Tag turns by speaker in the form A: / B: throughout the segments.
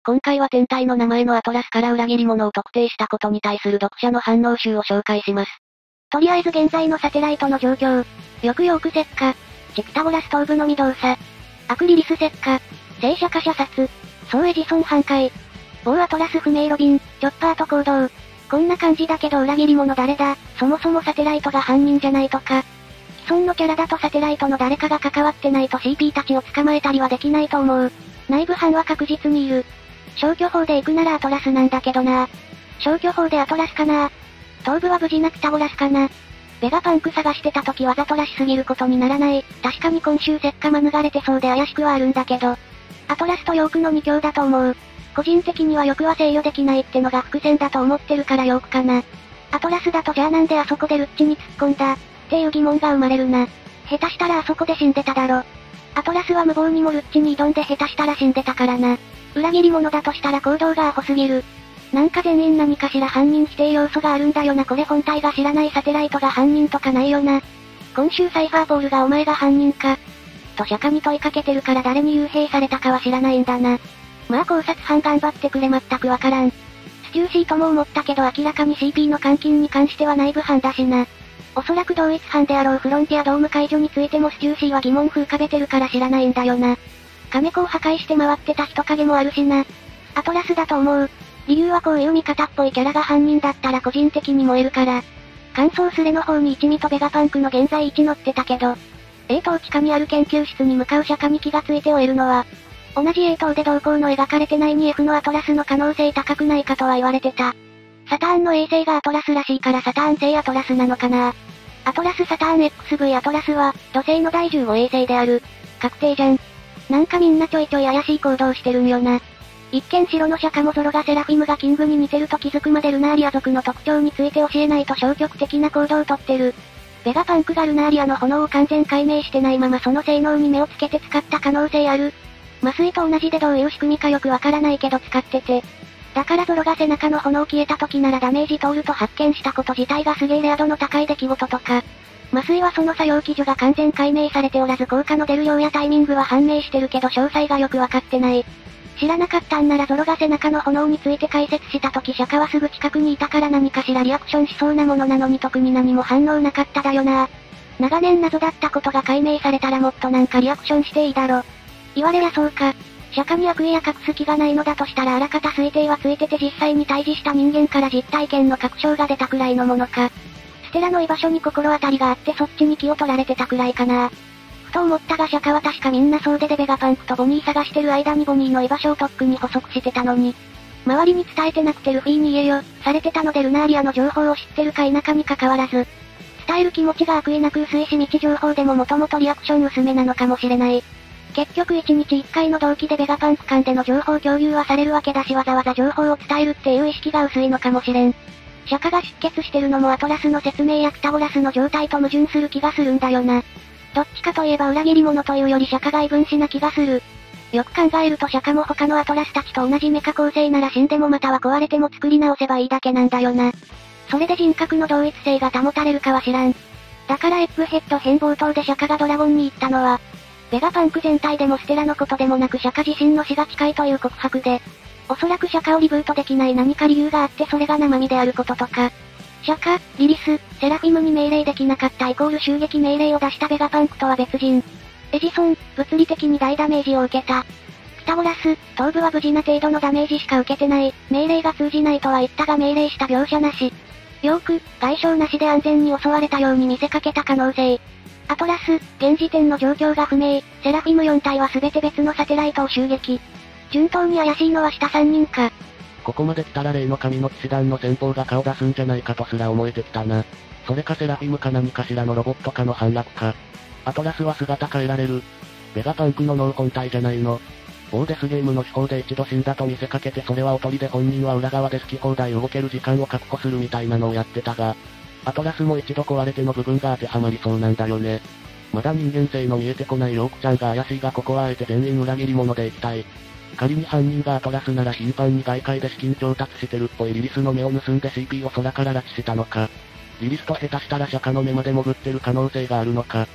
A: 今回は天体の名前のアトラスから裏切り者を特定したことに対する読者の反応集を紹介します。
B: とりあえず現在のサテライトの状況。よく石化。チクタゴラス頭部のみ動作。アクリリス石化。正射火射殺。総エジソン半壊。某アトラス不明ロビン、チョッパーと行動。こんな感じだけど裏切り者誰だ、そもそもサテライトが犯人じゃないとか。既存のキャラだとサテライトの誰かが関わってないと CP たちを捕まえたりはできないと思う。内部犯は確実にいる。消去法で行くならアトラスなんだけどな。消去法でアトラスかな。頭部は無事なピタゴラスかな。ベガパンク探してた時わざとらしすぎることにならない。確かに今週石化免れてそうで怪しくはあるんだけど。アトラスとヨークの2強だと思う。個人的にはヨークは制御できないってのが伏線だと思ってるからヨークかな。アトラスだとじゃあなんであそこでルッチに突っ込んだっていう疑問が生まれるな。下手したらあそこで死んでただろ。アトラスは無謀にもルッチに挑んで下手したら死んでたからな。裏切り者だとしたら行動がアホすぎる。なんか全員何かしら犯人否定要素があるんだよな。これ本体が知らないサテライトが犯人とかないよな。今週サイファーポールがお前が犯人かと釈迦に問いかけてるから誰に幽閉されたかは知らないんだな。まあ考察班頑張ってくれ全くわからん。スチューシーとも思ったけど明らかに CP の監禁に関しては内部犯だしな。おそらく同一犯であろうフロンティアドーム解除についてもスチューシーは疑問符浮かべてるから知らないんだよな。亀子を破壊して回ってた人影もあるしな。アトラスだと思う。理由はこういう味方っぽいキャラが犯人だったら個人的に燃えるから。乾燥スレの方に一味とベガパンクの現在位置乗ってたけど、A 棟地下にある研究室に向かう釈迦に気がついて終えるのは、同じ A 棟で同行の描かれてない 2F のアトラスの可能性高くないかとは言われてた。サターンの衛星がアトラスらしいからサターン星アトラスなのかな。アトラスサターン XV アトラスは、土星の第15衛星である。確定じゃん。なんかみんなちょいちょい怪しい行動してるんよな。一見白の釈迦もゾロがセラフィムがキングに似てると気づくまでルナーリア族の特徴について教えないと消極的な行動をとってる。ベガパンクがルナーリアの炎を完全解明してないままその性能に目をつけて使った可能性ある。麻酔と同じでどういう仕組みかよくわからないけど使ってて。だからゾロが背中の炎消えた時ならダメージ通ると発見したこと自体がすげえレア度の高い出来事とか。麻酔はその作用基準が完全解明されておらず効果の出る量やタイミングは判明してるけど詳細がよくわかってない。知らなかったんならゾロが背中の炎について解説した時釈迦はすぐ近くにいたから何かしらリアクションしそうなものなのに特に何も反応なかっただよな。長年謎だったことが解明されたらもっとなんかリアクションしていいだろ。言われやそうか。釈迦に悪意や隠す気がないのだとしたらあらかた推定はついてて実際に対峙した人間から実体験の確証が出たくらいのものか。ステラの居場所に心当たりがあってそっちに気を取られてたくらいかな。ふと思ったが釈迦は確かみんなそうでベガパンクとボニー探してる間にボニーの居場所をとっくに補足してたのに。周りに伝えてなくてルフィに言えよ、されてたのでルナーリアの情報を知ってるか否かに関わらず。伝える気持ちが悪意なく薄いし未知情報でももともとリアクション薄めなのかもしれない。結局1日1回の同期でベガパンク間での情報共有はされるわけだしわざわざ情報を伝えるっていう意識が薄いのかもしれん。釈迦が出血してるのもアトラスの説明やピタゴラスの状態と矛盾する気がするんだよな。どっちかといえば裏切り者というより釈迦が異分子な気がする。よく考えると釈迦も他のアトラスたちと同じメカ構成なら死んでもまたは壊れても作り直せばいいだけなんだよな。それで人格の同一性が保たれるかは知らん。だからエッグヘッド編冒頭で釈迦がドラゴンに言ったのは、ベガパンク全体でもステラのことでもなく釈迦自身の死が近いという告白で、おそらく釈迦をリブートできない何か理由があってそれが生身であることとか。釈迦、リリス、セラフィムに命令できなかったイコール襲撃命令を出したベガパンクとは別人。エジソン、物理的に大ダメージを受けた。ピタゴラス、頭部は無事な程度のダメージしか受けてない。命令が通じないとは言ったが命令した描写なし。ヨーク、外傷なしで安全に襲われたように見せかけた可能性。アトラス、現時点の状況が不明。セラフィム4体は全て別のサテライトを襲撃。順当に怪しいのは下3人か。
C: ここまで来たら例の神の騎士団の先方が顔出すんじゃないかとすら思えてきたな。それかセラフィムか何かしらのロボットかの反落か。アトラスは姿変えられる。ベガパンクの脳本体じゃないの。某デスゲームの手法で一度死んだと見せかけてそれはおとりで本人は裏側で好き放題動ける時間を確保するみたいなのをやってたが、アトラスも一度壊れての部分が当てはまりそうなんだよね。まだ人間性の見えてこないヨークちゃんが怪しいがここはあえて全員裏切り者でいきたい。仮に犯人がアトラスなら頻繁に外界で資金調達してるっぽいリリスの目を盗んで CP を空から拉致したのか。リリスと下手したら釈迦の目まで潜ってる可能性があるのか。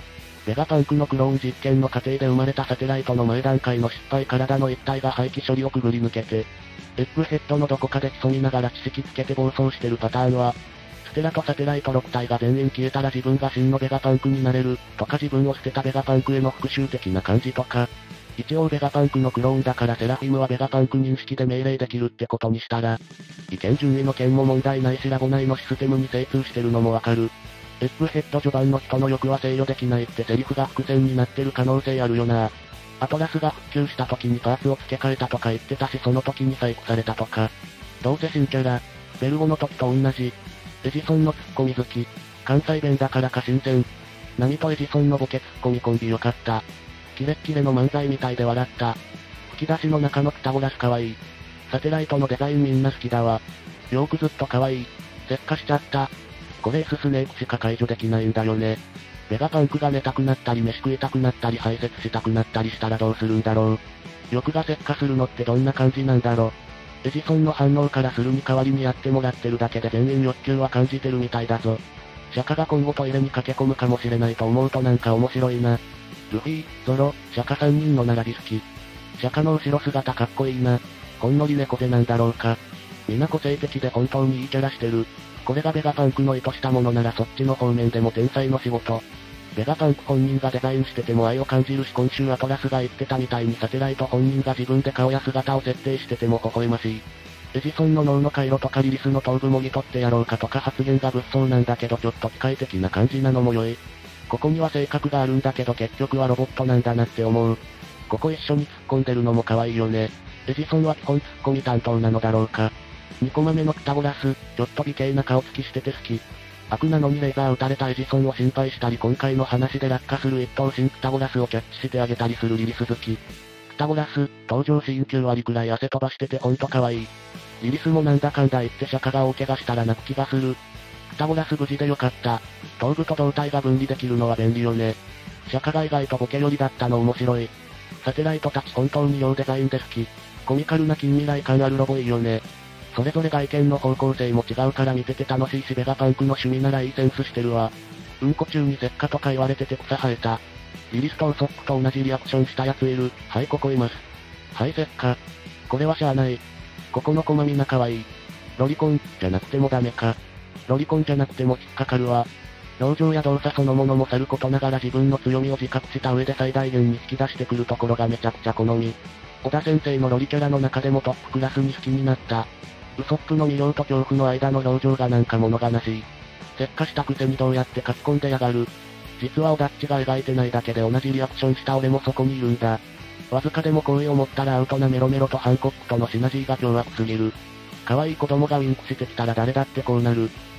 C: ベガパンクのクローン実験の過程で生まれたサテライトの前段階の失敗体の一体が廃棄処理をくぐり抜けて、エッグヘッドのどこかで潜みながら知識つけて暴走してるパターンは、ステラとサテライト6体が全員消えたら自分が真のベガパンクになれる、とか自分を捨てたベガパンクへの復讐的な感じとか、一応ベガパンクのクローンだからセラフィムはベガパンク認識で命令できるってことにしたら、意見順位の件も問題ないしラボ内のシステムに精通してるのもわかる。エッグヘッド序盤の人の欲は制御できないってセリフが伏線になってる可能性あるよな。アトラスが復旧した時にパーツを付け替えたとか言ってたしその時に細工されたとか。どうせ新キャラ、ベルゴの時と同じ。エジソンのツッコミ好き。関西弁だからか新鮮。ナミとエジソンのボケツッコミコンビよかった。キレッキレの漫才みたいで笑った。吹き出しの中のピタゴラスかわいい。サテライトのデザインみんな好きだわ。よーくずっとかわいい。石化しちゃった。これ S スネークしか解除できないんだよね。ベガパンクが寝たくなったり飯食いたくなったり排泄したくなったりしたらどうするんだろう。欲が石化するのってどんな感じなんだろう。エジソンの反応からするに代わりにやってもらってるだけで全員欲求は感じてるみたいだぞ。釈迦が今後トイレに駆け込むかもしれないと思うとなんか面白いな。ルフィ、ゾロ、釈迦3人の並び好き。釈迦の後ろ姿かっこいいな。ほんのり猫背なんだろうか。みんな個性的で本当にいいキャラしてる。これがベガパンクの意図したものならそっちの方面でも天才の仕事。ベガパンク本人がデザインしてても愛を感じるし今週アトラスが言ってたみたいにサテライト本人が自分で顔や姿を設定してても微笑ましい。エジソンの脳の回路とかリリスの頭部もぎ取ってやろうかとか発言が物騒なんだけどちょっと機械的な感じなのも良い。ここには性格があるんだけど結局はロボットなんだなって思う。ここ一緒に突っ込んでるのも可愛いよね。エジソンは基本突っ込み担当なのだろうか。2コマ目のピタゴラス、ちょっと美形な顔つきしてて好き。悪なのにレーザー撃たれたエジソンを心配したり今回の話で落下する一等身ピタゴラスをキャッチしてあげたりするリリス好き。ピタゴラス、登場シーン9割くらい汗飛ばしててほんと可愛い。リリスもなんだかんだ言って釈迦が大怪我したら泣く気がする。ピタゴラス無事でよかった。頭部と胴体が分離できるのは便利よね。釈迦が意外とボケ寄りだったの面白い。サテライトたち本当に良デザインで好き。コミカルな近未来感あるロボいいよね。それぞれ外見の方向性も違うから見てて楽しいしベガパンクの趣味ならいいセンスしてるわ。うんこ中に石化とか言われてて草生えた。リリスとウソップと同じリアクションしたやついる。はい、ここいます。はい、石化。これはしゃあない。ここのコマみんな可愛い。ロリコン、じゃなくてもダメか。ロリコンじゃなくても引っかかるわ。表情や動作そのものもさることながら自分の強みを自覚した上で最大限に引き出してくるところがめちゃくちゃ好み。小田先生のロリキャラの中でもトップクラスに好きになった。ウソップの魅了と恐怖の間の表情がなんか物悲しい。石化したくせにどうやって書き込んでやがる。実はオダッチが描いてないだけで同じリアクションした俺もそこにいるんだ。わずかでも好意を持ったらアウトなメロメロとハンコックとのシナジーが凶悪すぎる。可愛い子供がウィンクしてきたら誰だってこうなる。